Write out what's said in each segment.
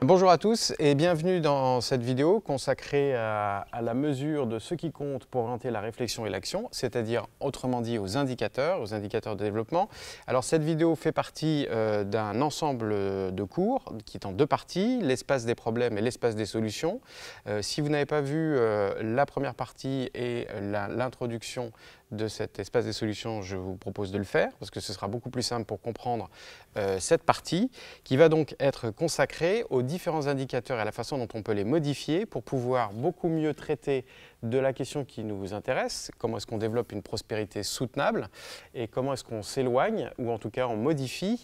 Bonjour à tous et bienvenue dans cette vidéo consacrée à la mesure de ce qui compte pour orienter la réflexion et l'action, c'est-à-dire autrement dit aux indicateurs de développement. Alors cette vidéo fait partie d'un ensemble de cours qui est en deux parties, l'espace des problèmes et l'espace des solutions. Si vous n'avez pas vu la première partie et l'introduction de cet espace des solutions, je vous propose de le faire parce que ce sera beaucoup plus simple pour comprendre cette partie qui va donc être consacrée aux différents indicateurs et à la façon dont on peut les modifier pour pouvoir beaucoup mieux traiter de la question qui nous intéresse, comment est-ce qu'on développe une prospérité soutenable et comment est-ce qu'on s'éloigne ou en tout cas on modifie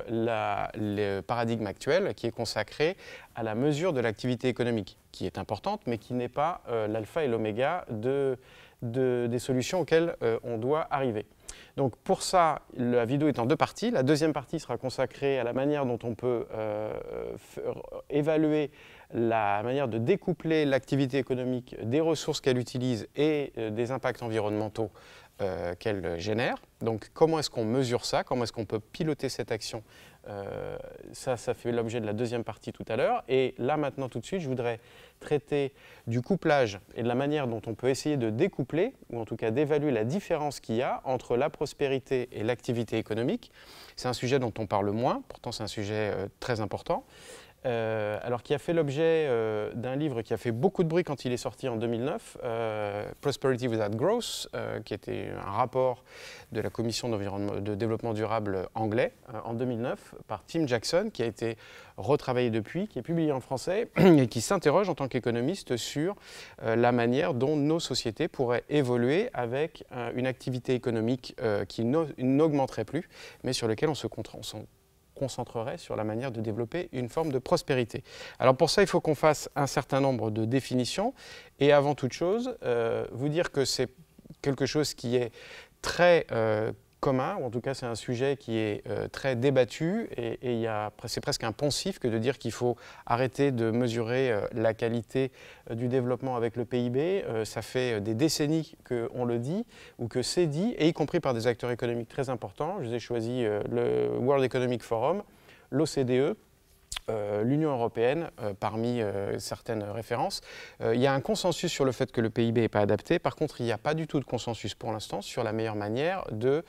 le paradigme actuel qui est consacré à la mesure de l'activité économique qui est importante mais qui n'est pas l'alpha et l'oméga des solutions auxquelles on doit arriver. Donc pour ça, la vidéo est en deux parties. La deuxième partie sera consacrée à la manière dont on peut évaluer la manière de découpler l'activité économique des ressources qu'elle utilise et des impacts environnementaux qu'elle génère. Donc comment est-ce qu'on mesure ça? Comment est-ce qu'on peut piloter cette action? Ça fait l'objet de la deuxième partie tout à l'heure. Et là maintenant tout de suite, je voudrais traiter du couplage et de la manière dont on peut essayer de découpler, ou en tout cas d'évaluer la différence qu'il y a entre la prospérité et l'activité économique. C'est un sujet dont on parle moins, pourtant c'est un sujet très important. Alors qui a fait l'objet d'un livre qui a fait beaucoup de bruit quand il est sorti en 2009, Prosperity Without Growth, qui était un rapport de la Commission de développement durable anglais en 2009 par Tim Jackson, qui a été retravaillé depuis, qui est publié en français et qui s'interroge en tant qu'économiste sur la manière dont nos sociétés pourraient évoluer avec une activité économique qui n'augmenterait plus, mais sur laquelle on se concentrerait sur la manière de développer une forme de prospérité. Alors pour ça, il faut qu'on fasse un certain nombre de définitions et avant toute chose, vous dire que c'est quelque chose qui est très commun, ou en tout cas c'est un sujet qui est très débattu et c'est presque un poncif que de dire qu'il faut arrêter de mesurer la qualité du développement avec le PIB. Ça fait des décennies qu'on le dit ou que c'est dit, et y compris par des acteurs économiques très importants. Je vous ai choisi le World Economic Forum, l'OCDE, l'Union européenne, parmi certaines références. Il y a un consensus sur le fait que le PIB n'est pas adapté. Par contre, il n'y a pas du tout de consensus pour l'instant sur la meilleure manière de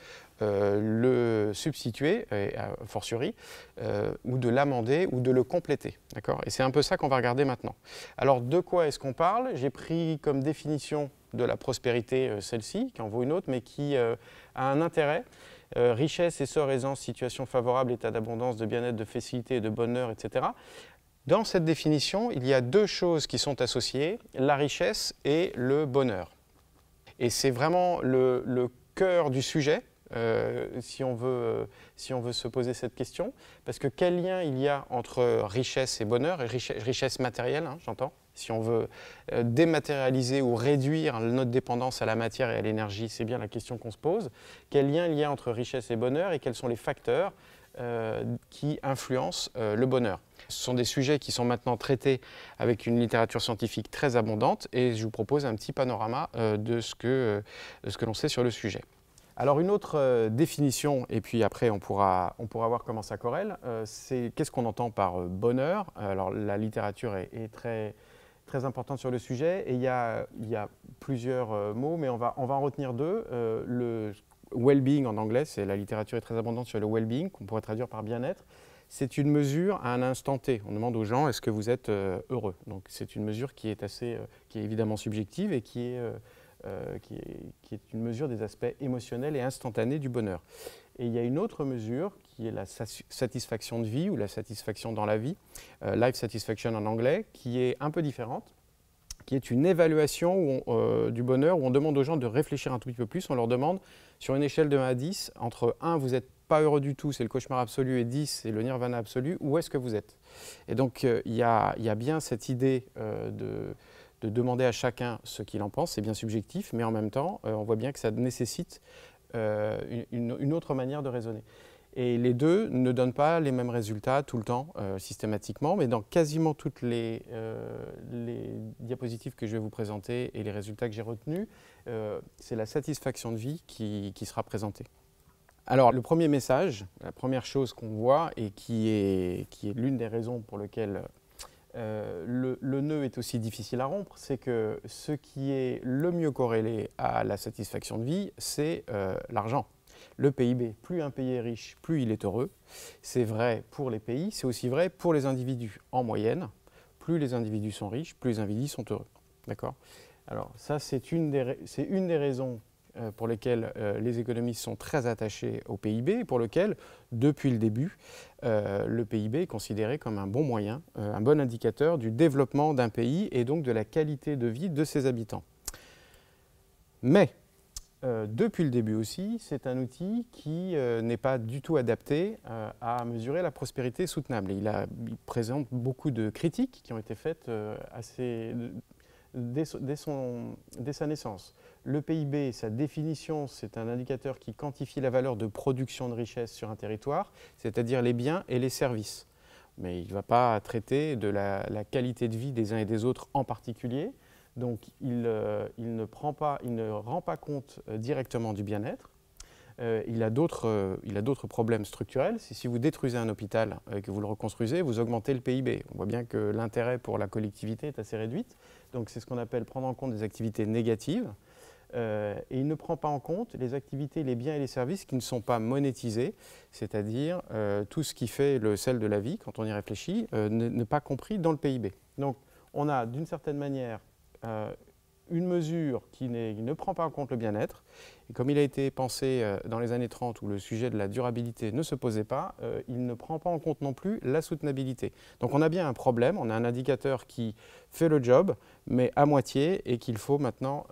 le substituer, a fortiori, ou de l'amender ou de le compléter. Et c'est un peu ça qu'on va regarder maintenant. Alors, de quoi est-ce qu'on parle? J'ai pris comme définition de la prospérité celle-ci, qui en vaut une autre, mais qui a un intérêt. Richesse, essor, aisance, situation favorable, état d'abondance, de bien-être, de facilité, de bonheur, etc. Dans cette définition, il y a deux choses qui sont associées, la richesse et le bonheur. Et c'est vraiment le cœur du sujet, si on veut se poser cette question, parce que quel lien il y a entre richesse et bonheur, et richesse matérielle, hein, j'entends. Si on veut dématérialiser ou réduire notre dépendance à la matière et à l'énergie, c'est bien la question qu'on se pose. Quel lien il y a entre richesse et bonheur et quels sont les facteurs qui influencent le bonheur? Ce sont des sujets qui sont maintenant traités avec une littérature scientifique très abondante et je vous propose un petit panorama de ce que l'on sait sur le sujet. Alors une autre définition, et puis après on pourra voir comment ça corrèle, c'est qu'est-ce qu'on entend par bonheur. Alors la littérature est très importante sur le sujet et il y a plusieurs mots, mais on va en retenir deux. Le well-being en anglais, la littérature est très abondante sur le well-being, qu'on pourrait traduire par bien-être. C'est une mesure à un instant T. On demande aux gens est-ce que vous êtes heureux. Donc c'est une mesure qui est évidemment subjective et qui est une mesure des aspects émotionnels et instantanés du bonheur. Et il y a une autre mesure qui est la satisfaction de vie ou la satisfaction dans la vie, life satisfaction en anglais, qui est un peu différente, qui est une évaluation du bonheur où on demande aux gens de réfléchir un tout petit peu plus. On leur demande, sur une échelle de 1 à 10, entre 1, vous n'êtes pas heureux du tout, c'est le cauchemar absolu, et 10, c'est le nirvana absolu, où est-ce que vous êtes? Et donc, il y a bien cette idée de demander à chacun ce qu'il en pense, c'est bien subjectif, mais en même temps, on voit bien que ça nécessite une autre manière de raisonner. Et les deux ne donnent pas les mêmes résultats tout le temps, systématiquement, mais dans quasiment toutes les diapositives que je vais vous présenter et les résultats que j'ai retenus, c'est la satisfaction de vie qui sera présentée. Alors, le premier message, la première chose qu'on voit et qui est l'une des raisons pour lesquelles Le nœud est aussi difficile à rompre, c'est que ce qui est le mieux corrélé à la satisfaction de vie, c'est l'argent. Le PIB, plus un pays est riche, plus il est heureux. C'est vrai pour les pays, c'est aussi vrai pour les individus. En moyenne, plus les individus sont riches, plus les individus sont heureux. D'accord ? Alors ça, c'est une des raisons pour lesquelles les économistes sont très attachés au PIB et pour lequel, depuis le début, le PIB est considéré comme un bon moyen, un bon indicateur du développement d'un pays et donc de la qualité de vie de ses habitants. Mais, depuis le début aussi, c'est un outil qui n'est pas du tout adapté à mesurer la prospérité soutenable. Il présente beaucoup de critiques qui ont été faites dès sa naissance. Le PIB, sa définition, c'est un indicateur qui quantifie la valeur de production de richesse sur un territoire, c'est-à-dire les biens et les services. Mais il ne va pas traiter de la qualité de vie des uns et des autres en particulier. Donc il ne rend pas compte directement du bien-être. Il a d'autres problèmes structurels. Si vous détruisez un hôpital et que vous le reconstruisez, vous augmentez le PIB. On voit bien que l'intérêt pour la collectivité est assez réduit. Donc c'est ce qu'on appelle prendre en compte des activités négatives. Et il ne prend pas en compte les activités, les biens et les services qui ne sont pas monétisés, c'est-à-dire tout ce qui fait le sel de la vie, quand on y réfléchit, n'est pas compris dans le PIB. Donc on a d'une certaine manière une mesure qui ne prend pas en compte le bien-être. Et comme il a été pensé dans les années 30 où le sujet de la durabilité ne se posait pas, il ne prend pas en compte non plus la soutenabilité. Donc on a bien un problème, on a un indicateur qui fait le job, mais à moitié et qu'il faut maintenant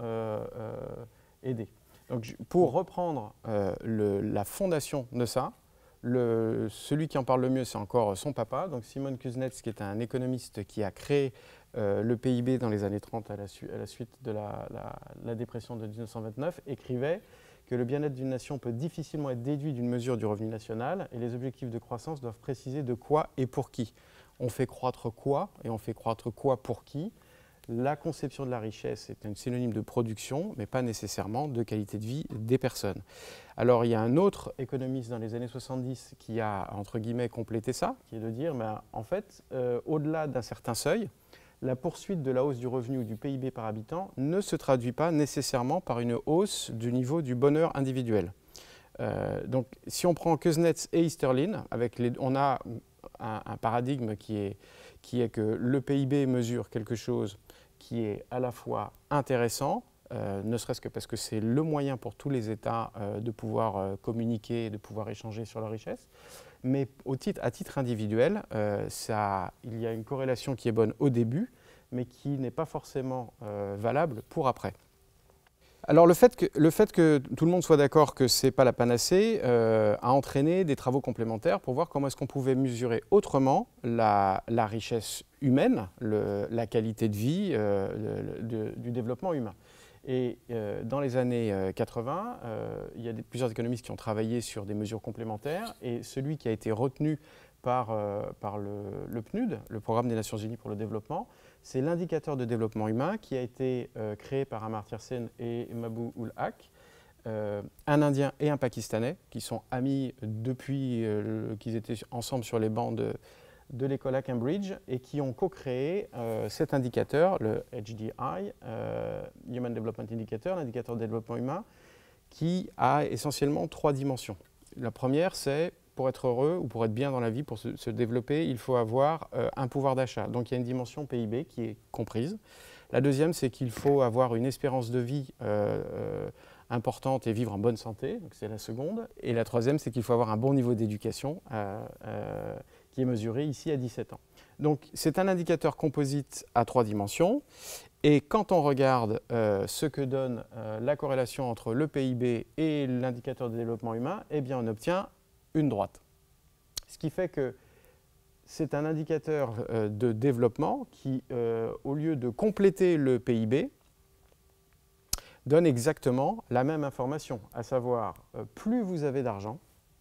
aider. Donc, pour reprendre la fondation de ça, celui qui en parle le mieux, c'est encore son papa, donc Simon Kuznets, qui est un économiste qui a créé le PIB dans les années 30 à la suite de la dépression de 1929, écrivait que le bien-être d'une nation peut difficilement être déduit d'une mesure du revenu national et les objectifs de croissance doivent préciser de quoi et pour qui. On fait croître quoi et on fait croître quoi pour qui. La conception de la richesse est un synonyme de production, mais pas nécessairement de qualité de vie des personnes. Alors il y a un autre économiste dans les années 70 qui a, entre guillemets, complété ça, qui est de dire, en fait, au-delà d'un certain seuil, la poursuite de la hausse du revenu ou du PIB par habitant ne se traduit pas nécessairement par une hausse du niveau du bonheur individuel. Donc si on prend Kuznets et Easterlin, on a un paradigme qui est que le PIB mesure quelque chose qui est à la fois intéressant, ne serait-ce que parce que c'est le moyen pour tous les États de pouvoir communiquer, de pouvoir échanger sur leur richesse, mais à titre individuel, il y a une corrélation qui est bonne au début, mais qui n'est pas forcément valable pour après. Alors le fait que tout le monde soit d'accord que ce n'est pas la panacée a entraîné des travaux complémentaires pour voir comment est-ce qu'on pouvait mesurer autrement la richesse humaine, la qualité de vie du développement humain. Et dans les années 80, il y a plusieurs économistes qui ont travaillé sur des mesures complémentaires et celui qui a été retenu par le PNUD, le Programme des Nations Unies pour le développement, c'est l'indicateur de développement humain qui a été créé par Amartya Sen et Mahbub-ul-Haq, un Indien et un Pakistanais qui sont amis depuis qu'ils étaient ensemble sur les bancs de l'école à Cambridge et qui ont co-créé cet indicateur, le HDI, Human Development Indicator, l'indicateur de développement humain, qui a essentiellement 3 dimensions. La première, c'est pour être heureux ou pour être bien dans la vie, pour se développer, il faut avoir un pouvoir d'achat. Donc il y a une dimension PIB qui est comprise. La deuxième, c'est qu'il faut avoir une espérance de vie importante et vivre en bonne santé, donc c'est la seconde. Et la troisième, c'est qu'il faut avoir un bon niveau d'éducation qui est mesuré ici à 17 ans. Donc c'est un indicateur composite à 3 dimensions. Et quand on regarde ce que donne la corrélation entre le PIB et l'indicateur de développement humain, eh bien on obtient une droite. Ce qui fait que c'est un indicateur de développement qui, au lieu de compléter le PIB, donne exactement la même information, à savoir plus vous avez d'argent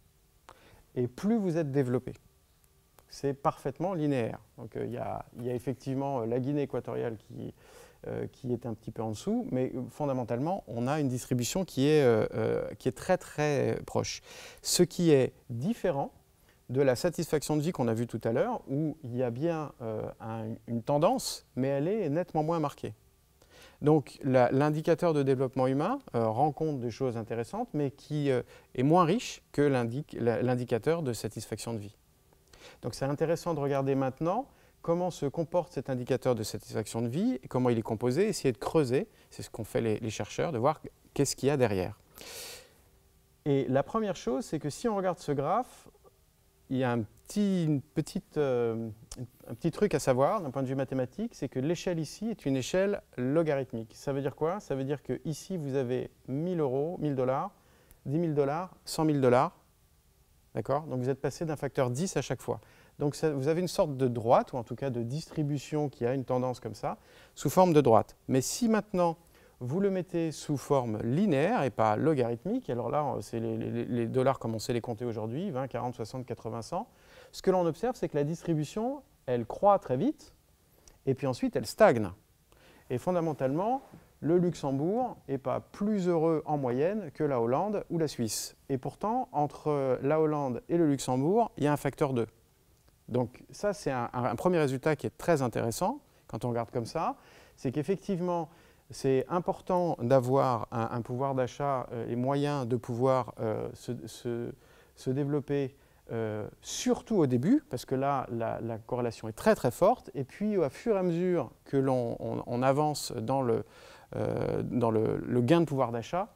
et plus vous êtes développé. C'est parfaitement linéaire. Donc il y a effectivement la Guinée équatoriale qui est un petit peu en dessous, mais fondamentalement, on a une distribution qui est très très proche. Ce qui est différent de la satisfaction de vie qu'on a vu tout à l'heure, où il y a bien une tendance, mais elle est nettement moins marquée. Donc l'indicateur de développement humain rend compte des choses intéressantes, mais qui est moins riche que l'indicateur de satisfaction de vie. Donc c'est intéressant de regarder maintenant comment se comporte cet indicateur de satisfaction de vie, et comment il est composé, essayer de creuser, c'est ce qu'ont fait les chercheurs, de voir qu'est-ce qu'il y a derrière. Et la première chose, c'est que si on regarde ce graphe, il y a un petit truc à savoir d'un point de vue mathématique, c'est que l'échelle ici est une échelle logarithmique. Ça veut dire quoi? Ça veut dire que ici vous avez 1000 euros, 1000 dollars, 10 000 dollars, 100 000 dollars. D'accord? Donc vous êtes passé d'un facteur 10 à chaque fois. Donc vous avez une sorte de droite, ou en tout cas de distribution qui a une tendance comme ça, sous forme de droite. Mais si maintenant vous le mettez sous forme linéaire et pas logarithmique, alors là, c'est les dollars comme on sait les compter aujourd'hui, 20, 40, 60, 80, 100. Ce que l'on observe, c'est que la distribution, elle croît très vite, et puis ensuite, elle stagne. Et fondamentalement, le Luxembourg n'est pas plus heureux en moyenne que la Hollande ou la Suisse. Et pourtant, entre la Hollande et le Luxembourg, il y a un facteur 2. Donc ça, c'est un premier résultat qui est très intéressant, quand on regarde comme ça, c'est qu'effectivement, c'est important d'avoir un pouvoir d'achat et moyen de pouvoir se développer, surtout au début, parce que là, la corrélation est très très forte. Et puis, au fur et à mesure que l'on avance dans le gain de pouvoir d'achat,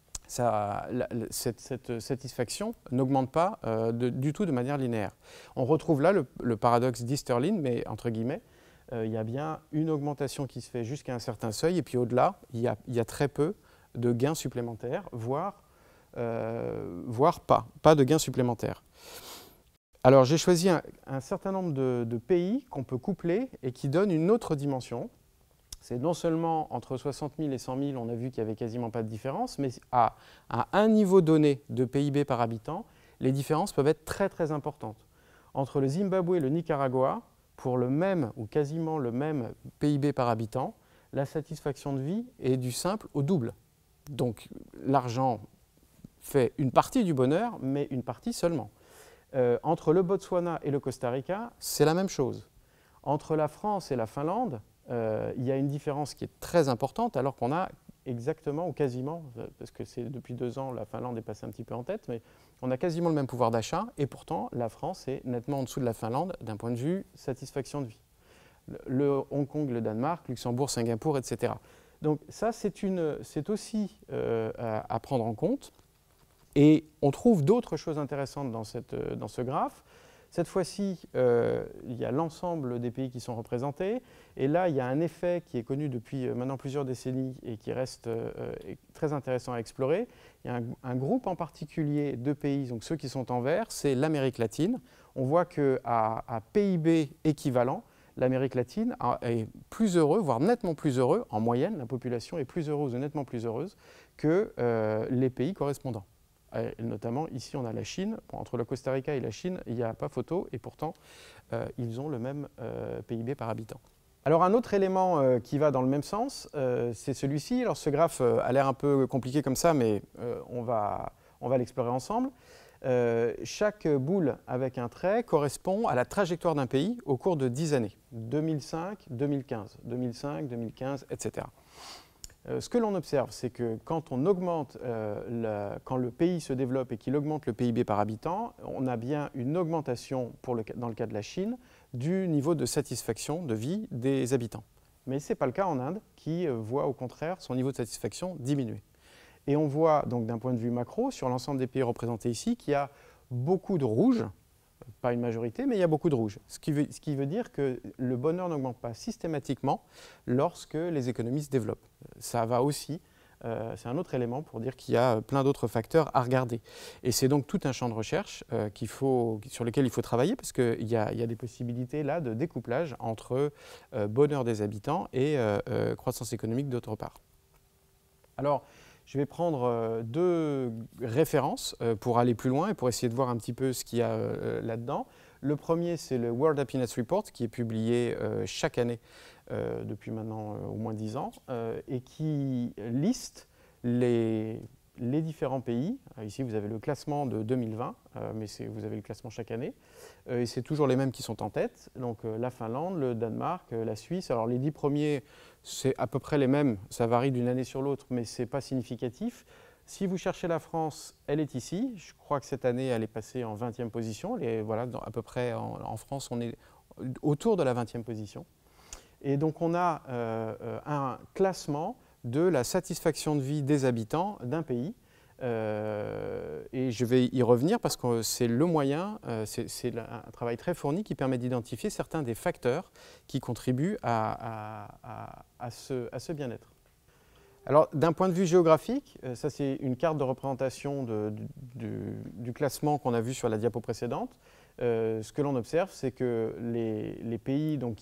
cette satisfaction n'augmente pas du tout de manière linéaire. On retrouve là le paradoxe d'Easterlin, mais entre guillemets, il y a bien une augmentation qui se fait jusqu'à un certain seuil, et puis au-delà, il y a très peu de gains supplémentaires, voire pas de gains supplémentaires. Alors j'ai choisi un certain nombre de pays qu'on peut coupler et qui donnent une autre dimension. C'est non seulement entre 60 000 et 100 000, on a vu qu'il n'y avait quasiment pas de différence, mais à un niveau donné de PIB par habitant, les différences peuvent être très très importantes. Entre le Zimbabwe et le Nicaragua, pour le même ou quasiment le même PIB par habitant, la satisfaction de vie est du simple au double. Donc l'argent fait une partie du bonheur, mais une partie seulement. Entre le Botswana et le Costa Rica, c'est la même chose. Entre la France et la Finlande, il y a une différence qui est très importante, alors qu'on a exactement ou quasiment, parce que c'est depuis 2 ans, la Finlande est passée un petit peu en tête, mais on a quasiment le même pouvoir d'achat, et pourtant la France est nettement en dessous de la Finlande d'un point de vue satisfaction de vie. Le Hong Kong, le Danemark, Luxembourg, Singapour, etc. Donc ça, c'est aussi à prendre en compte. Et on trouve d'autres choses intéressantes dans ce graphe. Cette fois-ci, il y a l'ensemble des pays qui sont représentés. Et là, il y a un effet qui est connu depuis maintenant plusieurs décennies et qui reste très intéressant à explorer. Il y a un groupe en particulier de pays, donc ceux qui sont en vert, c'est l'Amérique latine. On voit qu'à PIB équivalent, l'Amérique latine est plus heureux, voire nettement plus heureux, en moyenne, la population est plus heureuse ou nettement plus heureuse que les pays correspondants. Et notamment, ici, on a la Chine. Bon, entre le Costa Rica et la Chine, il n'y a pas photo, et pourtant, ils ont le même PIB par habitant. Alors, un autre élément qui va dans le même sens, c'est celui-ci. Alors, ce graphe a l'air un peu compliqué comme ça, mais on va l'explorer ensemble. Chaque boule avec un trait correspond à la trajectoire d'un pays au cours de 10 années, 2005, 2015, 2005, 2015, etc. Ce que l'on observe, c'est que quand on augmente, quand le pays se développe et qu'il augmente le PIB par habitant, on a bien une augmentation, dans le cas de la Chine, du niveau de satisfaction de vie des habitants. Mais ce n'est pas le cas en Inde, qui voit au contraire son niveau de satisfaction diminuer. Et on voit donc d'un point de vue macro, sur l'ensemble des pays représentés ici, qu'il y a beaucoup de rouge, pas une majorité, mais il y a beaucoup de rouge. Ce qui veut dire que le bonheur n'augmente pas systématiquement lorsque les économies se développent. Ça va aussi, c'est un autre élément pour dire qu'il y a plein d'autres facteurs à regarder. Et c'est donc tout un champ de recherche sur lequel il faut travailler, parce qu'il y a des possibilités là de découplage entre bonheur des habitants et croissance économique d'autre part. Alors, je vais prendre 2 références pour aller plus loin et pour essayer de voir un petit peu ce qu'il y a là-dedans. Le premier, c'est le World Happiness Report, qui est publié chaque année depuis maintenant au moins 10 ans et qui liste les les différents pays. Ici, vous avez le classement de 2020, mais vous avez le classement chaque année. Et c'est toujours les mêmes qui sont en tête. Donc la Finlande, le Danemark, la Suisse. Alors les 10 premiers, c'est à peu près les mêmes. Ça varie d'une année sur l'autre, mais ce n'est pas significatif. Si vous cherchez la France, elle est ici. Je crois que cette année, elle est passée en 20e position. Voilà, à peu près en France, on est autour de la 20e position. Et donc on a un classement de la satisfaction de vie des habitants d'un pays. Et je vais y revenir parce que c'est le moyen, c'est un travail très fourni qui permet d'identifier certains des facteurs qui contribuent à ce bien-être. Alors, d'un point de vue géographique, ça c'est une carte de représentation du classement qu'on a vu sur la diapo précédente. Ce que l'on observe, c'est que les pays donc,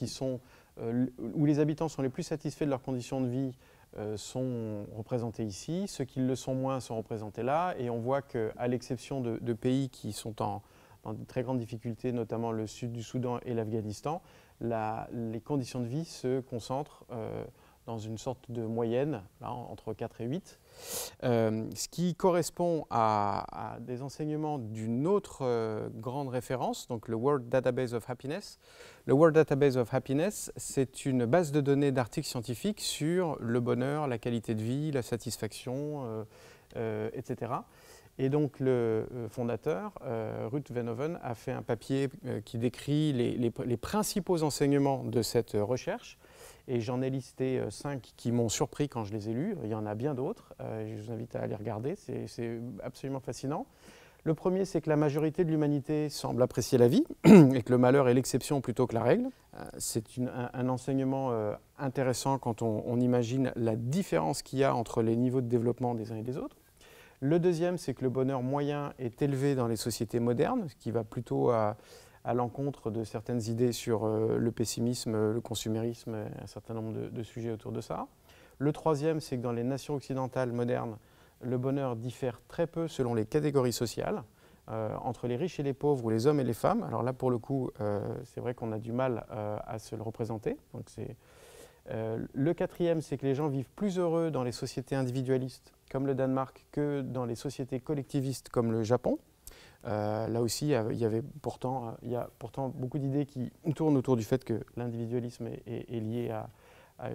où les habitants sont les plus satisfaits de leurs conditions de vie sont représentés ici. Ceux qui le sont moins sont représentés là. Et on voit qu'à l'exception de pays qui sont dans de très grandes difficultés, notamment le sud du Soudan et l'Afghanistan, les conditions de vie se concentrent dans une sorte de moyenne, là, entre 4 et 8, ce qui correspond à des enseignements d'une autre grande référence, donc le World Database of Happiness. Le World Database of Happiness, c'est une base de données d'articles scientifiques sur le bonheur, la qualité de vie, la satisfaction, etc. Et donc le fondateur, Ruud Veenhoven, a fait un papier qui décrit les principaux enseignements de cette recherche. Et j'en ai listé 5 qui m'ont surpris quand je les ai lus. Il y en a bien d'autres. Je vous invite à les regarder. C'est absolument fascinant. Le premier, c'est que la majorité de l'humanité semble apprécier la vie et que le malheur est l'exception plutôt que la règle. C'est un enseignement intéressant quand on imagine la différence qu'il y a entre les niveaux de développement des uns et des autres. Le deuxième, c'est que le bonheur moyen est élevé dans les sociétés modernes, ce qui va plutôt à l'encontre de certaines idées sur le pessimisme, le consumérisme, un certain nombre de sujets autour de ça. Le troisième, c'est que dans les nations occidentales modernes, le bonheur diffère très peu selon les catégories sociales, entre les riches et les pauvres ou les hommes et les femmes. Alors là, pour le coup, c'est vrai qu'on a du mal à se le représenter. Donc le quatrième, c'est que les gens vivent plus heureux dans les sociétés individualistes, comme le Danemark, que dans les sociétés collectivistes, comme le Japon. Là aussi, il y a pourtant beaucoup d'idées qui tournent autour du fait que l'individualisme est lié à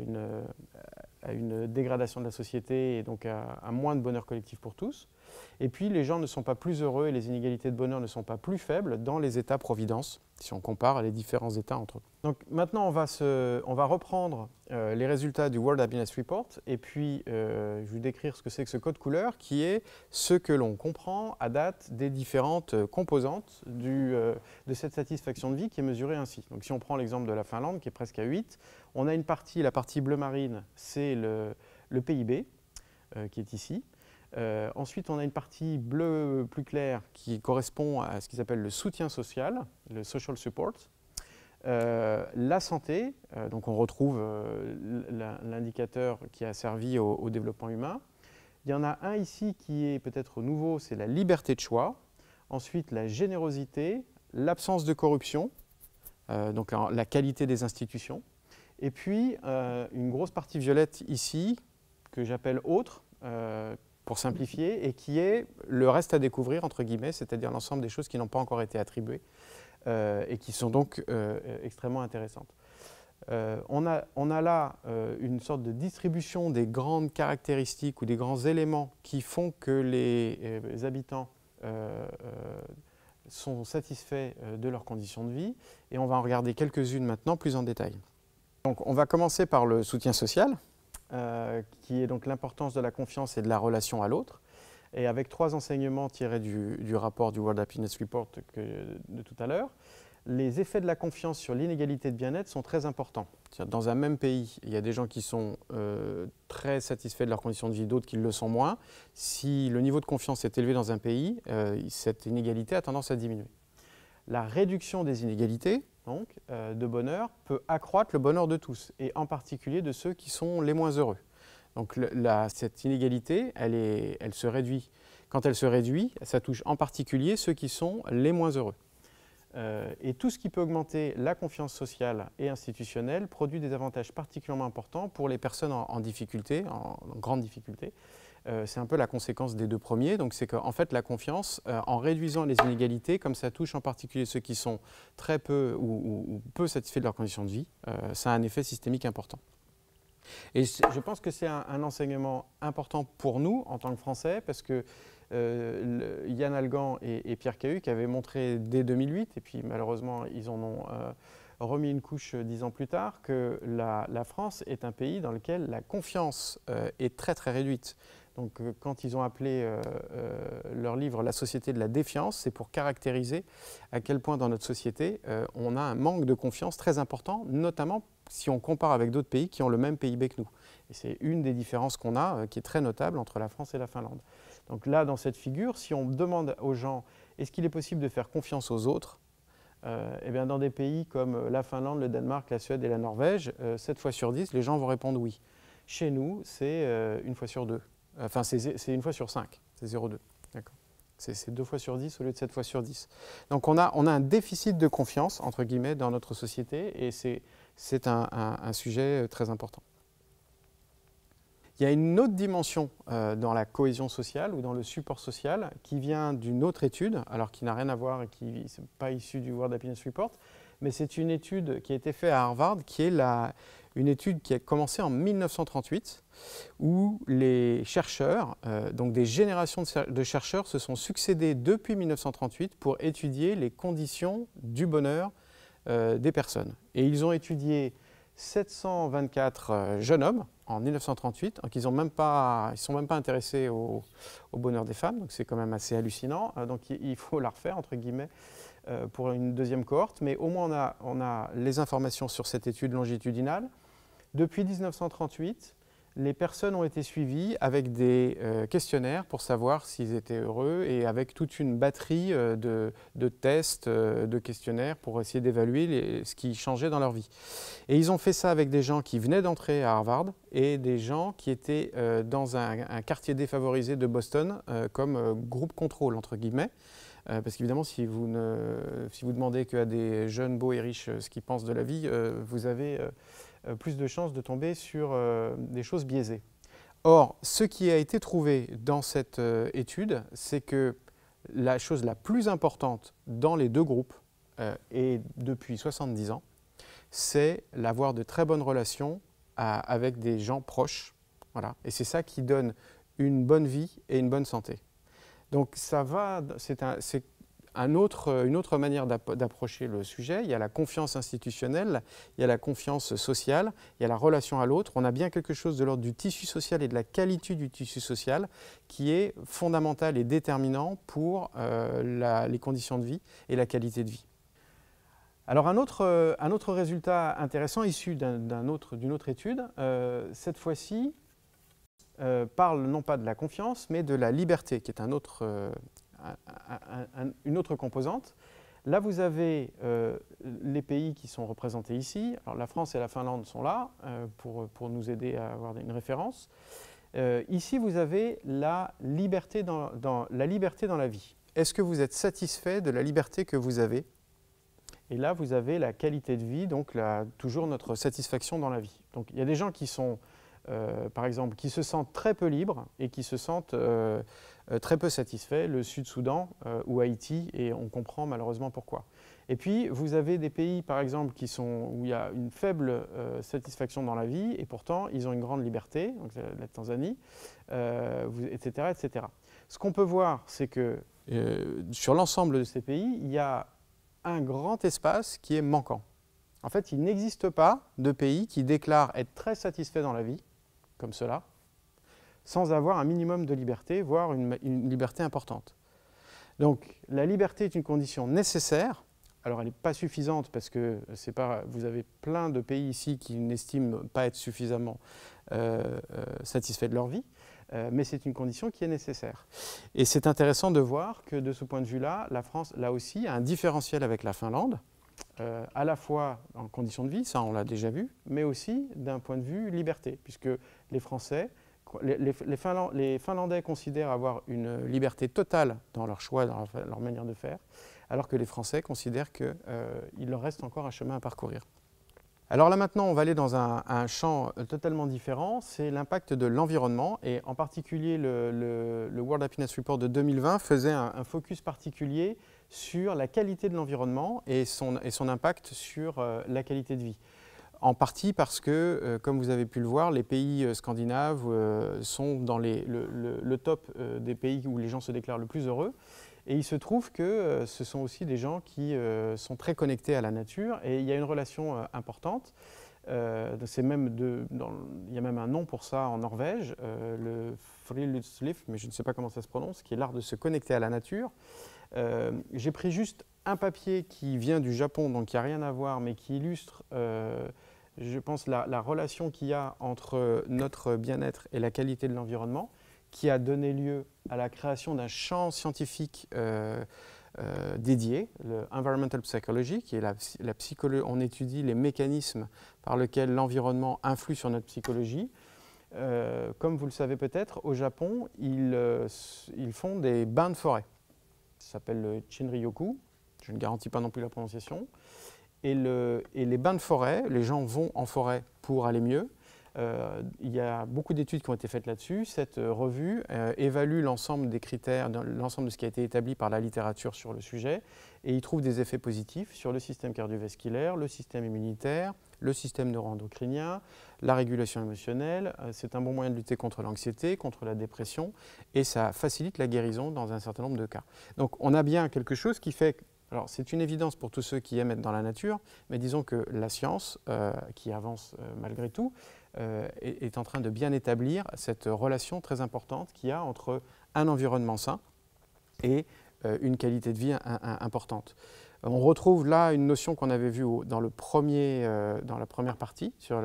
une dégradation de la société et donc à moins de bonheur collectif pour tous. Et puis, les gens ne sont pas plus heureux et les inégalités de bonheur ne sont pas plus faibles dans les États-providence, si on compare les différents États entre eux. Donc maintenant, on va reprendre les résultats du World Happiness Report et puis je vais vous décrire ce que c'est que ce code couleur qui est ce que l'on comprend à date des différentes composantes de cette satisfaction de vie qui est mesurée ainsi. Donc si on prend l'exemple de la Finlande qui est presque à 8, on a une partie, la partie bleu marine, c'est le PIB qui est ici. Ensuite, on a une partie bleue plus claire qui correspond à ce qu'ils appellent le soutien social, le social support. La santé, donc on retrouve l'indicateur qui a servi au développement humain. Il y en a un ici qui est peut-être nouveau, c'est la liberté de choix. Ensuite, la générosité, l'absence de corruption, donc la qualité des institutions. Et puis, une grosse partie violette ici, que j'appelle autre, pour simplifier, et qui est le reste à découvrir, entre guillemets, c'est-à-dire l'ensemble des choses qui n'ont pas encore été attribuées et qui sont donc extrêmement intéressantes. On a là une sorte de distribution des grandes caractéristiques ou des grands éléments qui font que les habitants sont satisfaits de leurs conditions de vie, et on va en regarder quelques-unes maintenant plus en détail. Donc on va commencer par le soutien social, qui est donc l'importance de la confiance et de la relation à l'autre, et avec 3 enseignements tirés du rapport du World Happiness Report de tout à l'heure. Les effets de la confiance sur l'inégalité de bien-être sont très importants. Dans un même pays, il y a des gens qui sont très satisfaits de leurs conditions de vie, d'autres qui le sont moins. Si le niveau de confiance est élevé dans un pays, cette inégalité a tendance à diminuer. La réduction des inégalités donc, de bonheur peut accroître le bonheur de tous, et en particulier de ceux qui sont les moins heureux. Donc cette inégalité, elle se réduit. Quand elle se réduit, ça touche en particulier ceux qui sont les moins heureux. Et tout ce qui peut augmenter la confiance sociale et institutionnelle produit des avantages particulièrement importants pour les personnes en difficulté, en grande difficulté, c'est un peu la conséquence des deux premiers. Donc c'est qu'en fait la confiance, en réduisant les inégalités, comme ça touche en particulier ceux qui sont très peu ou peu satisfaits de leurs conditions de vie, ça a un effet systémique important. Et je pense que c'est un enseignement important pour nous en tant que Français, parce que Yann Algan et Pierre Cahuc avaient montré dès 2008, et puis malheureusement ils en ont remis une couche 10 ans plus tard, que la France est un pays dans lequel la confiance est très très réduite. Donc quand ils ont appelé leur livre « La société de la défiance », c'est pour caractériser à quel point dans notre société on a un manque de confiance très important, notamment si on compare avec d'autres pays qui ont le même PIB que nous. Et c'est une des différences qu'on a qui est très notable entre la France et la Finlande. Donc là, dans cette figure, si on demande aux gens est-ce qu'il est possible de faire confiance aux autres, eh bien dans des pays comme la Finlande, le Danemark, la Suède et la Norvège, 7 fois sur 10, les gens vont répondre oui. Chez nous, c'est une fois sur 2. Enfin, c'est une fois sur 5, c'est 0,2. D'accord. C'est 2 fois sur 10 au lieu de 7 fois sur 10. Donc on a un déficit de confiance, entre guillemets, dans notre société, et c'est un sujet très important. Il y a une autre dimension dans la cohésion sociale ou dans le support social qui vient d'une autre étude, alors qui n'a rien à voir et qui n'est pas issue du World Happiness Report, mais c'est une étude qui a été faite à Harvard, qui est une étude qui a commencé en 1938, où les chercheurs, donc des générations de chercheurs, se sont succédés depuis 1938 pour étudier les conditions du bonheur des personnes. Et ils ont étudié 724 jeunes hommes en 1938, donc ils ne sont même pas intéressés au bonheur des femmes, donc c'est quand même assez hallucinant. Donc il faut la refaire, entre guillemets, pour une deuxième cohorte, mais au moins on a les informations sur cette étude longitudinale. Depuis 1938, les personnes ont été suivies avec des questionnaires pour savoir s'ils étaient heureux et avec toute une batterie de tests, de questionnaires pour essayer d'évaluer ce qui changeait dans leur vie. Et ils ont fait ça avec des gens qui venaient d'entrer à Harvard et des gens qui étaient dans un quartier défavorisé de Boston comme groupe contrôle, entre guillemets. Parce qu'évidemment, si vous demandez qu'à des jeunes, beaux et riches ce qu'ils pensent de la vie, vous avez plus de chances de tomber sur des choses biaisées. Or, ce qui a été trouvé dans cette étude, c'est que la chose la plus importante dans les deux groupes, et depuis 70 ans, c'est d'avoir de très bonnes relations avec des gens proches. Voilà. Et c'est ça qui donne une bonne vie et une bonne santé. Donc c'est une autre manière d'approcher le sujet. Il y a la confiance institutionnelle, il y a la confiance sociale, il y a la relation à l'autre. On a bien quelque chose de l'ordre du tissu social et de la qualité du tissu social qui est fondamental et déterminant pour les conditions de vie et la qualité de vie. Alors un autre résultat intéressant issu d'une autre étude, cette fois-ci, parle non pas de la confiance, mais de la liberté, qui est une autre composante. Là, vous avez les pays qui sont représentés ici. Alors, la France et la Finlande sont là pour nous aider à avoir une référence. Ici, vous avez la liberté dans la vie. Est-ce que vous êtes satisfait de la liberté que vous avez? Et là, vous avez la qualité de vie, donc toujours notre satisfaction dans la vie. Donc, il y a des gens qui sont par exemple, qui se sentent très peu libres et qui se sentent très peu satisfaits, le Sud-Soudan ou Haïti, et on comprend malheureusement pourquoi. Et puis, vous avez des pays, par exemple, où il y a une faible satisfaction dans la vie, et pourtant, ils ont une grande liberté, donc la Tanzanie, etc., etc. Ce qu'on peut voir, c'est que sur l'ensemble de ces pays, il y a un grand espace qui est manquant. En fait, il n'existe pas de pays qui déclarent être très satisfait dans la vie, comme cela, sans avoir un minimum de liberté, voire une liberté importante. Donc la liberté est une condition nécessaire. Alors elle n'est pas suffisante parce que vous avez plein de pays ici qui n'estiment pas être suffisamment satisfaits de leur vie, mais c'est une condition qui est nécessaire. Et c'est intéressant de voir que de ce point de vue-là, la France, là aussi, a un différentiel avec la Finlande, à la fois en conditions de vie, ça on l'a déjà vu, mais aussi d'un point de vue liberté, puisque les Français, les Finlandais considèrent avoir une liberté totale dans leur choix, dans leur manière de faire, alors que les Français considèrent qu'il leur reste encore un chemin à parcourir. Alors là maintenant, on va aller dans un champ totalement différent, c'est l'impact de l'environnement, et en particulier le World Happiness Report de 2020 faisait un focus particulier sur la qualité de l'environnement et son impact sur la qualité de vie. En partie parce que, comme vous avez pu le voir, les pays scandinaves sont dans le top des pays où les gens se déclarent le plus heureux. Et il se trouve que ce sont aussi des gens qui sont très connectés à la nature, et il y a une relation importante. Il y a même un nom pour ça en Norvège, le friluftsliv, mais je ne sais pas comment ça se prononce, qui est l'art de se connecter à la nature. J'ai pris juste un papier qui vient du Japon, donc qui n'a rien à voir, mais qui illustre, je pense, la relation qu'il y a entre notre bien-être et la qualité de l'environnement, qui a donné lieu à la création d'un champ scientifique dédié, le Environmental Psychology, qui est la psychologie. On étudie les mécanismes par lesquels l'environnement influe sur notre psychologie. Comme vous le savez peut-être, au Japon, ils font des bains de forêt. Ça s'appelle le Shinryoku, je ne garantis pas non plus la prononciation. Et les bains de forêt, les gens vont en forêt pour aller mieux. Il y a beaucoup d'études qui ont été faites là-dessus. Cette revue évalue l'ensemble des critères, l'ensemble de ce qui a été établi par la littérature sur le sujet, et il trouve des effets positifs sur le système cardiovasculaire, le système immunitaire, le système neuroendocrinien, la régulation émotionnelle. C'est un bon moyen de lutter contre l'anxiété, contre la dépression, et ça facilite la guérison dans un certain nombre de cas. Donc on a bien quelque chose qui fait... Alors c'est une évidence pour tous ceux qui aiment être dans la nature, mais disons que la science, qui avance malgré tout, est en train de bien établir cette relation très importante qu'il y a entre un environnement sain et une qualité de vie importante. On retrouve là une notion qu'on avait vue dans la première partie, sur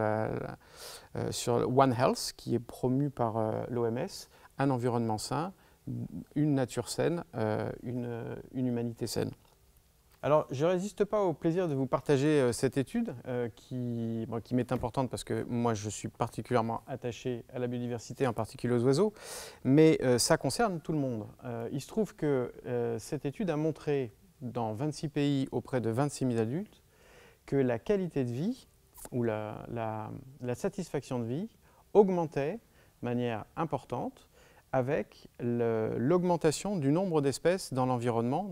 One Health, qui est promue par l'OMS, un environnement sain, une nature saine, une humanité saine. Alors, je ne résiste pas au plaisir de vous partager cette étude qui m'est importante parce que moi, je suis particulièrement attaché à la biodiversité, en particulier aux oiseaux, mais ça concerne tout le monde. Il se trouve que cette étude a montré dans 26 pays auprès de 26 000 adultes que la qualité de vie ou la satisfaction de vie augmentait de manière importante avec l'augmentation du nombre d'espèces dans l'environnement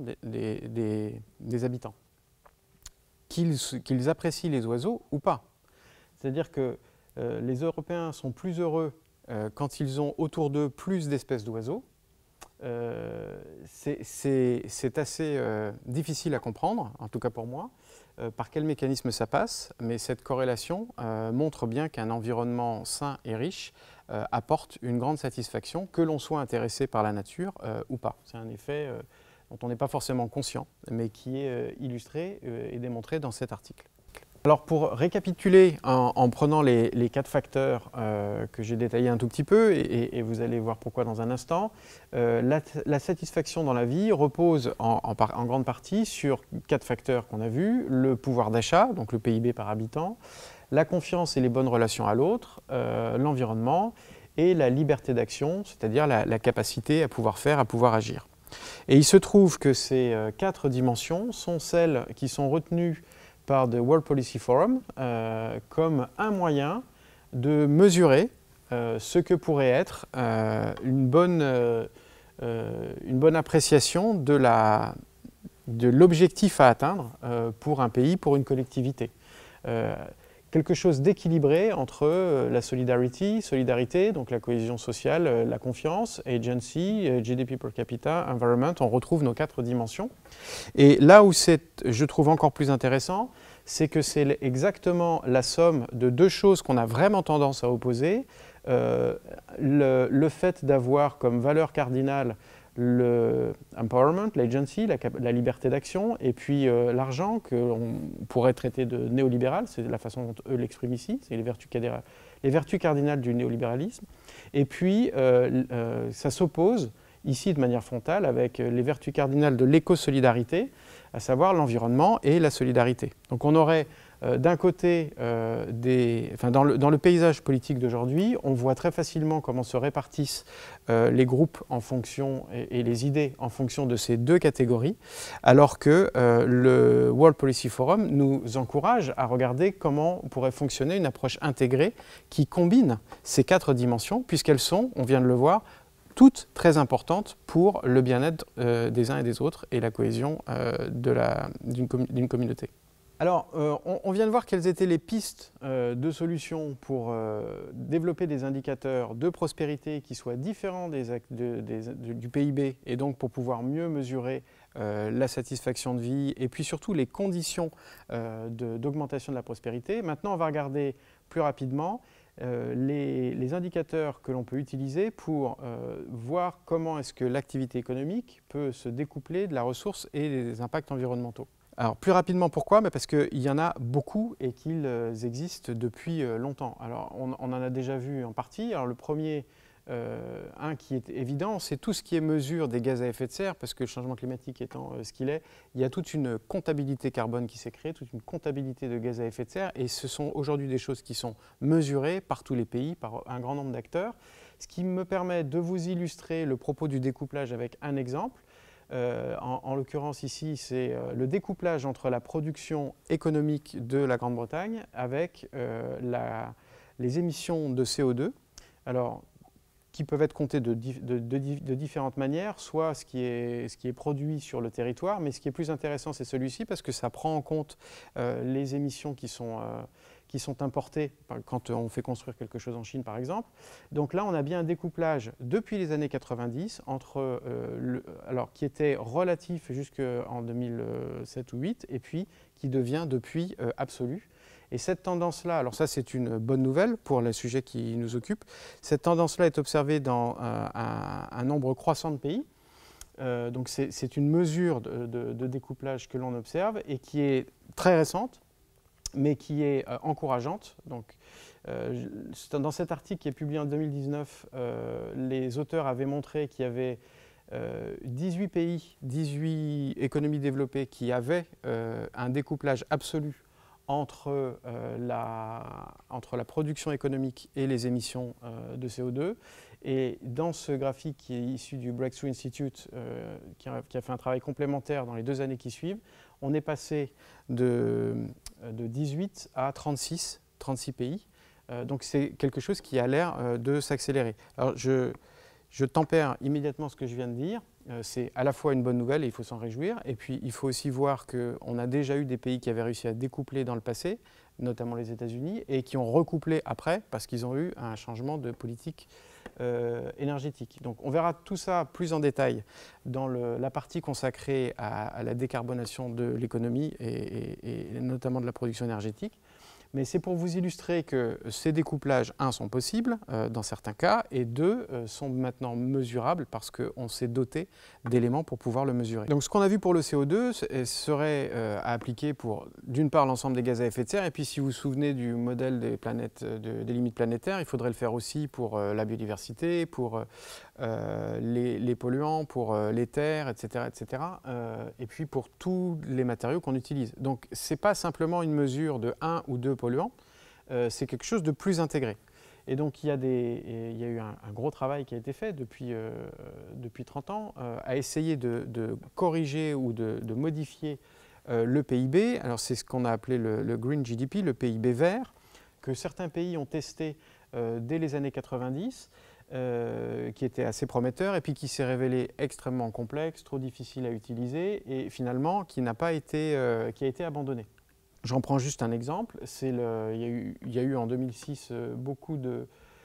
des habitants, qu'ils apprécient les oiseaux ou pas. C'est-à-dire que les Européens sont plus heureux quand ils ont autour d'eux plus d'espèces d'oiseaux. C'est assez difficile à comprendre, en tout cas pour moi, par quel mécanisme ça passe, mais cette corrélation montre bien qu'un environnement sain et riche apporte une grande satisfaction, que l'on soit intéressé par la nature ou pas. C'est un effet dont on n'est pas forcément conscient, mais qui est illustré et démontré dans cet article. Alors pour récapituler en prenant les 4 facteurs que j'ai détaillés un tout petit peu, et vous allez voir pourquoi dans un instant, la satisfaction dans la vie repose en grande partie sur 4 facteurs qu'on a vus: le pouvoir d'achat, donc le PIB par habitant, la confiance et les bonnes relations à l'autre, l'environnement et la liberté d'action, c'est-à-dire la capacité à pouvoir faire, à pouvoir agir. Et il se trouve que ces 4 dimensions sont celles qui sont retenues par The World Policy Forum comme un moyen de mesurer ce que pourrait être une bonne appréciation de l'objectif à atteindre pour un pays, pour une collectivité. Quelque chose d'équilibré entre la solidarité, donc la cohésion sociale, la confiance, agency, GDP per capita, environment, on retrouve nos 4 dimensions. Et là où c'est, je trouve, encore plus intéressant, c'est que c'est exactement la somme de 2 choses qu'on a vraiment tendance à opposer. Le fait d'avoir comme valeur cardinale le empowerment, l'agency, la liberté d'action, et puis l'argent, qu'on pourrait traiter de néolibéral, c'est la façon dont eux l'expriment ici, c'est les vertus cardinales du néolibéralisme. Et puis ça s'oppose ici de manière frontale avec les vertus cardinales de l'éco-solidarité, à savoir l'environnement et la solidarité. Donc on aurait D'un côté, dans le paysage politique d'aujourd'hui, on voit très facilement comment se répartissent les groupes en fonction et les idées en fonction de ces deux catégories, alors que le World Policy Forum nous encourage à regarder comment pourrait fonctionner une approche intégrée qui combine ces quatre dimensions, puisqu'elles sont, on vient de le voir, toutes très importantes pour le bien-être des uns et des autres et la cohésion d'une communauté. Alors, on vient de voir quelles étaient les pistes de solutions pour développer des indicateurs de prospérité qui soient différents du PIB et donc pour pouvoir mieux mesurer la satisfaction de vie et puis surtout les conditions d'augmentation de la prospérité. Maintenant, on va regarder plus rapidement les indicateurs que l'on peut utiliser pour voir comment est-ce que l'activité économique peut se découpler de la ressource et des impacts environnementaux. Alors plus rapidement, pourquoi? Parce qu'il y en a beaucoup et qu'ils existent depuis longtemps. Alors on en a déjà vu en partie. Alors le premier, un qui est évident, c'est tout ce qui est mesure des gaz à effet de serre, parce que le changement climatique étant ce qu'il est, il y a toute une comptabilité carbone qui s'est créée, toute une comptabilité de gaz à effet de serre, et ce sont aujourd'hui des choses qui sont mesurées par tous les pays, par un grand nombre d'acteurs, ce qui me permet de vous illustrer le propos du découplage avec un exemple. En l'occurrence ici, c'est le découplage entre la production économique de la Grande-Bretagne avec les émissions de CO2, alors, qui peuvent être comptées de différentes manières, soit ce qui est produit sur le territoire, mais ce qui est plus intéressant, c'est celui-ci, parce que ça prend en compte les émissions qui sont importées quand on fait construire quelque chose en Chine, par exemple. Donc là, on a bien un découplage depuis les années 90, qui était relatif jusqu'en 2007 ou 2008, et puis qui devient depuis absolu. Et cette tendance-là, alors ça c'est une bonne nouvelle pour le sujet qui nous occupe, cette tendance-là est observée dans un nombre croissant de pays. Donc c'est une mesure de découplage que l'on observe et qui est très récente, mais qui est encourageante. Donc, dans cet article qui est publié en 2019, les auteurs avaient montré qu'il y avait 18 pays, 18 économies développées qui avaient un découplage absolu entre la production économique et les émissions de CO2. Et dans ce graphique qui est issu du Breakthrough Institute, qui a fait un travail complémentaire dans les 2 années qui suivent, on est passé de 18 à 36 pays. Donc c'est quelque chose qui a l'air de s'accélérer. Alors je tempère immédiatement ce que je viens de dire. C'est à la fois une bonne nouvelle et il faut s'en réjouir. Et puis il faut aussi voir qu'on a déjà eu des pays qui avaient réussi à découpler dans le passé, notamment les États-Unis, et qui ont recouplé après parce qu'ils ont eu un changement de politique énergétique. Donc on verra tout ça plus en détail dans la partie consacrée à la décarbonation de l'économie et notamment de la production énergétique. Mais c'est pour vous illustrer que ces découplages, 1, sont possibles dans certains cas, et 2, sont maintenant mesurables parce qu'on s'est doté d'éléments pour pouvoir le mesurer. Donc ce qu'on a vu pour le CO2 serait à appliquer pour, d'une part, l'ensemble des gaz à effet de serre, et puis si vous vous souvenez du modèle des limites planétaires, il faudrait le faire aussi pour la biodiversité, pour les polluants, pour les terres, etc. Et puis pour tous les matériaux qu'on utilise. Donc ce n'est pas simplement une mesure de 1 ou 2 polluants, c'est quelque chose de plus intégré. Et donc il y a eu un gros travail qui a été fait depuis 30 ans à essayer de corriger ou de modifier le PIB. Alors c'est ce qu'on a appelé le Green GDP, le PIB vert, que certains pays ont testé dès les années 90, qui était assez prometteur et puis qui s'est révélé extrêmement complexe, trop difficile à utiliser et finalement qui a été abandonné. J'en prends juste un exemple, il y a eu en 2006 beaucoup de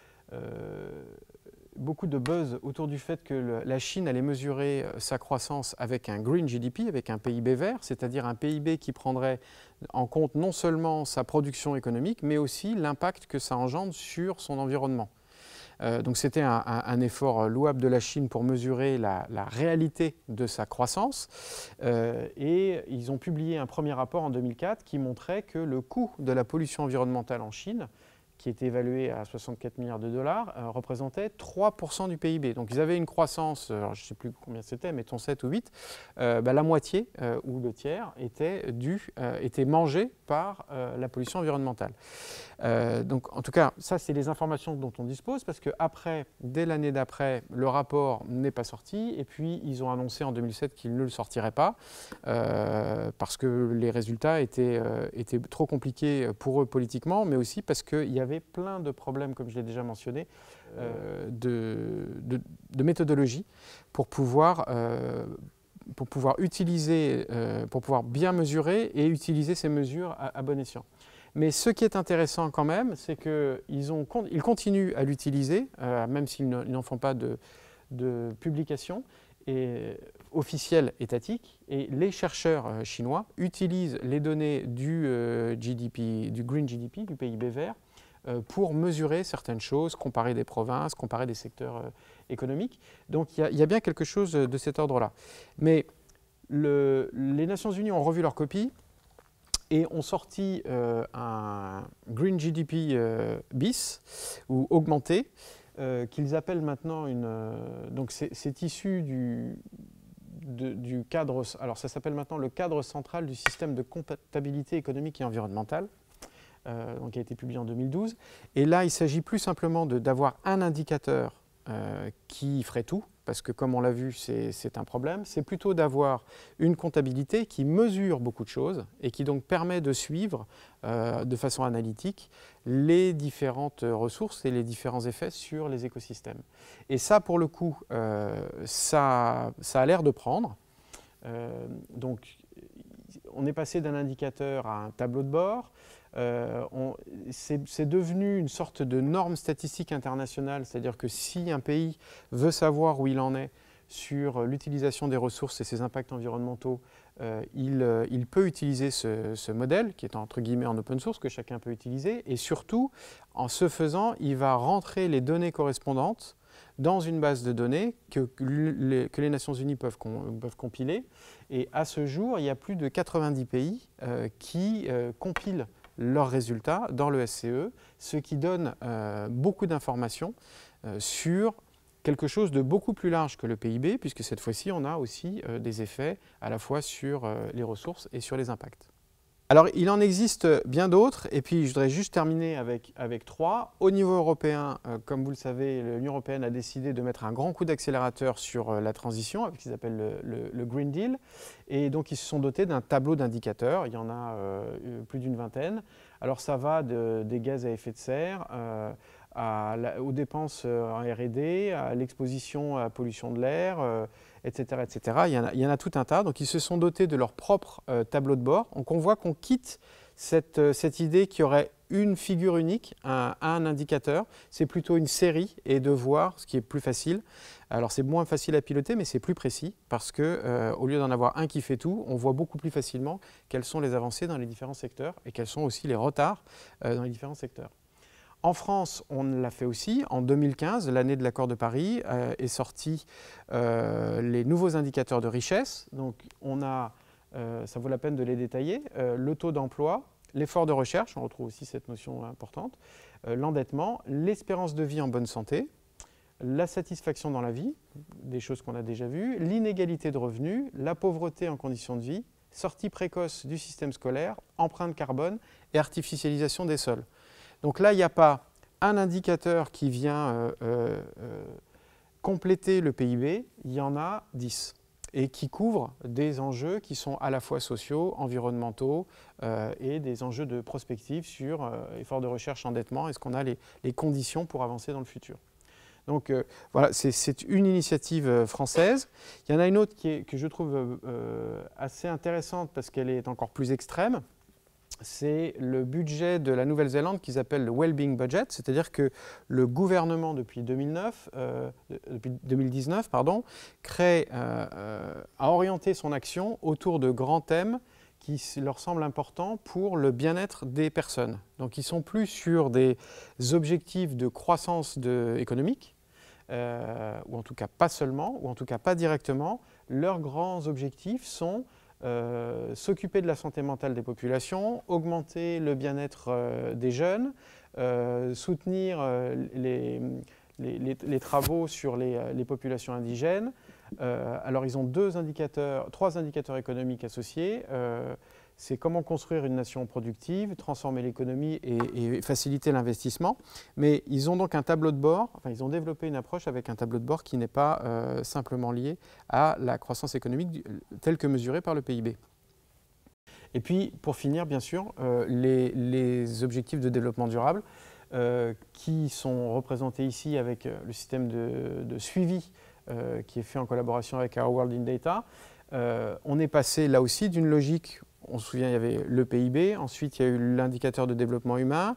buzz autour du fait que la Chine allait mesurer sa croissance avec un Green GDP, avec un PIB vert, c'est-à-dire un PIB qui prendrait en compte non seulement sa production économique, mais aussi l'impact que ça engendre sur son environnement. Donc c'était un effort louable de la Chine pour mesurer la réalité de sa croissance et ils ont publié un premier rapport en 2004 qui montrait que le coût de la pollution environnementale en Chine, qui était évalué à 64 milliards de dollars, représentait 3% du PIB. Donc ils avaient une croissance, alors je ne sais plus combien c'était, mettons 7 ou 8, la moitié ou le tiers était mangé par la pollution environnementale. Donc en tout cas, ça c'est les informations dont on dispose, parce que après, dès l'année d'après, le rapport n'est pas sorti, et puis ils ont annoncé en 2007 qu'ils ne le sortiraient pas, parce que les résultats étaient trop compliqués pour eux politiquement, mais aussi parce qu'il y avait plein de problèmes, comme je l'ai déjà mentionné, de méthodologie pour pouvoir utiliser, pour pouvoir bien mesurer et utiliser ces mesures à bon escient. Mais ce qui est intéressant quand même, c'est qu'ils continuent à l'utiliser, même s'ils n'en font pas de publication officielle étatique. Et les chercheurs chinois utilisent les données du GDP, du Green GDP, du PIB vert, pour mesurer certaines choses, comparer des provinces, comparer des secteurs économiques. Donc il y a bien quelque chose de cet ordre-là. Mais les Nations Unies ont revu leur copie et ont sorti un Green GDP bis, ou augmenté, qu'ils appellent maintenant donc c'est issu du cadre, alors ça s'appelle maintenant le cadre central du système de comptabilité économique et environnementale, donc qui a été publié en 2012. Et là, il s'agit plus simplement d'avoir un indicateur qui ferait tout, parce que comme on l'a vu, c'est un problème. C'est plutôt d'avoir une comptabilité qui mesure beaucoup de choses et qui donc permet de suivre de façon analytique les différentes ressources et les différents effets sur les écosystèmes. Et ça, pour le coup, ça a l'air de prendre. Donc, on est passé d'un indicateur à un tableau de bord. C'est devenu une sorte de norme statistique internationale, c'est-à-dire que si un pays veut savoir où il en est sur l'utilisation des ressources et ses impacts environnementaux, il peut utiliser ce modèle, qui est entre guillemets en open source, que chacun peut utiliser, et surtout, en ce faisant, il va rentrer les données correspondantes dans une base de données que les Nations Unies peuvent compiler. Et à ce jour, il y a plus de 90 pays qui compilent leurs résultats dans le SCE, ce qui donne beaucoup d'informations sur quelque chose de beaucoup plus large que le PIB, puisque cette fois-ci, on a aussi des effets à la fois sur les ressources et sur les impacts. Alors, il en existe bien d'autres, et puis je voudrais juste terminer avec trois. Au niveau européen, comme vous le savez, l'Union européenne a décidé de mettre un grand coup d'accélérateur sur la transition, avec ce qu'ils appellent le Green Deal, et donc ils se sont dotés d'un tableau d'indicateurs. Il y en a plus d'une vingtaine. Alors ça va des gaz à effet de serre, aux dépenses en R&D, à l'exposition à la pollution de l'air, etc., etc. Il y en a tout un tas. Donc ils se sont dotés de leur propre tableau de bord. Donc on voit qu'on quitte cette idée qu'il y aurait une figure unique, un indicateur. C'est plutôt une série et de voir ce qui est plus facile. Alors c'est moins facile à piloter, mais c'est plus précis parce que au lieu d'en avoir un qui fait tout, on voit beaucoup plus facilement quelles sont les avancées dans les différents secteurs et quels sont aussi les retards dans les différents secteurs. En France, on l'a fait aussi. En 2015, l'année de l'accord de Paris, est sorti les nouveaux indicateurs de richesse. Donc, on a, ça vaut la peine de les détailler, le taux d'emploi, l'effort de recherche, on retrouve aussi cette notion importante, l'endettement, l'espérance de vie en bonne santé, la satisfaction dans la vie, des choses qu'on a déjà vues, l'inégalité de revenus, la pauvreté en conditions de vie, sortie précoce du système scolaire, empreinte carbone et artificialisation des sols. Donc là, il n'y a pas un indicateur qui vient compléter le PIB, il y en a 10 et qui couvrent des enjeux qui sont à la fois sociaux, environnementaux et des enjeux de prospective sur effort de recherche, endettement, est-ce qu'on a les conditions pour avancer dans le futur. Donc voilà, c'est une initiative française. Il y en a une autre que je trouve assez intéressante parce qu'elle est encore plus extrême. C'est le budget de la Nouvelle-Zélande qu'ils appellent le Wellbeing Budget, c'est-à-dire que le gouvernement depuis 2019 a orienté son action autour de grands thèmes qui leur semblent importants pour le bien-être des personnes. Donc ils ne sont plus sur des objectifs de croissance économique, ou en tout cas pas seulement, ou en tout cas pas directement. Leurs grands objectifs sont s'occuper de la santé mentale des populations, augmenter le bien-être des jeunes, soutenir les travaux sur les populations indigènes. Alors ils ont trois indicateurs économiques associés. C'est comment construire une nation productive, transformer l'économie et faciliter l'investissement. Mais ils ont donc un tableau de bord, enfin ils ont développé une approche avec un tableau de bord qui n'est pas simplement lié à la croissance économique telle que mesurée par le PIB. Et puis pour finir, bien sûr, les objectifs de développement durable qui sont représentés ici avec le système de suivi qui est fait en collaboration avec Our World in Data. On est passé là aussi d'une logique, on se souvient, il y avait le PIB, ensuite il y a eu l'indicateur de développement humain.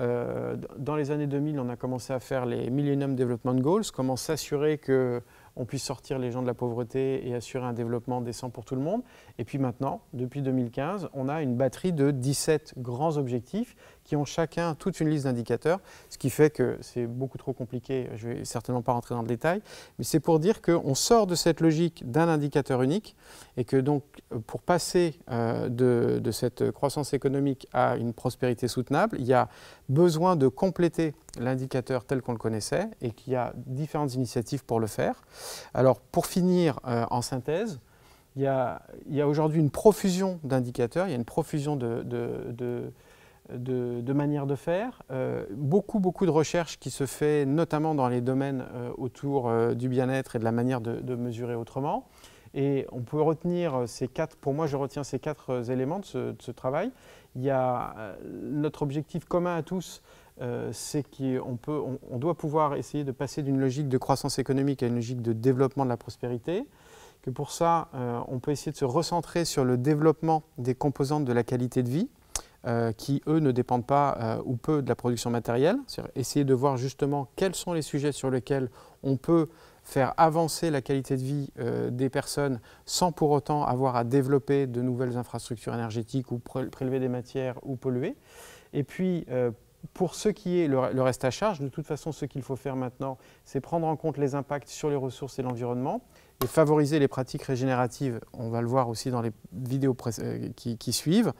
Dans les années 2000, on a commencé à faire les Millennium Development Goals, comment s'assurer qu'on puisse sortir les gens de la pauvreté et assurer un développement décent pour tout le monde. Et puis maintenant, depuis 2015, on a une batterie de 17 grands objectifs qui ont chacun toute une liste d'indicateurs, ce qui fait que c'est beaucoup trop compliqué, je ne vais certainement pas rentrer dans le détail, mais c'est pour dire qu'on sort de cette logique d'un indicateur unique et que donc pour passer de cette croissance économique à une prospérité soutenable, il y a besoin de compléter l'indicateur tel qu'on le connaissait et qu'il y a différentes initiatives pour le faire. Alors pour finir en synthèse, il y a aujourd'hui une profusion d'indicateurs, il y a une profusion de manières de faire, beaucoup de recherche qui se fait notamment dans les domaines autour du bien-être et de la manière de mesurer autrement. Et on peut retenir ces quatre, pour moi je retiens ces quatre éléments de ce travail. Il y a notre objectif commun à tous, c'est qu'on doit pouvoir essayer de passer d'une logique de croissance économique à une logique de développement de la prospérité. Que pour ça, on peut essayer de se recentrer sur le développement des composantes de la qualité de vie, qui, eux, ne dépendent pas ou peu de la production matérielle. Essayer de voir justement quels sont les sujets sur lesquels on peut faire avancer la qualité de vie des personnes sans pour autant avoir à développer de nouvelles infrastructures énergétiques ou prélever des matières ou polluer. Et puis, pour ce qui est le reste à charge, de toute façon, ce qu'il faut faire maintenant, c'est prendre en compte les impacts sur les ressources et l'environnement et favoriser les pratiques régénératives. On va le voir aussi dans les vidéos qui suivent.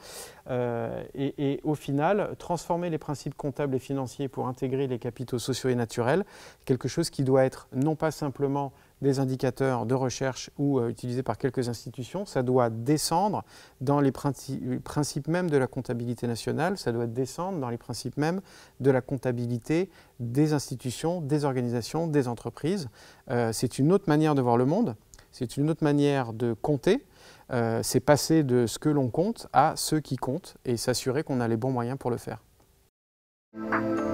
Et au final, transformer les principes comptables et financiers pour intégrer les capitaux sociaux et naturels, quelque chose qui doit être non pas simplement des indicateurs de recherche ou utilisés par quelques institutions, ça doit descendre dans les principes même de la comptabilité nationale, ça doit descendre dans les principes même de la comptabilité des institutions, des organisations, des entreprises. C'est une autre manière de voir le monde, c'est une autre manière de compter, c'est passer de ce que l'on compte à ce qui compte et s'assurer qu'on a les bons moyens pour le faire.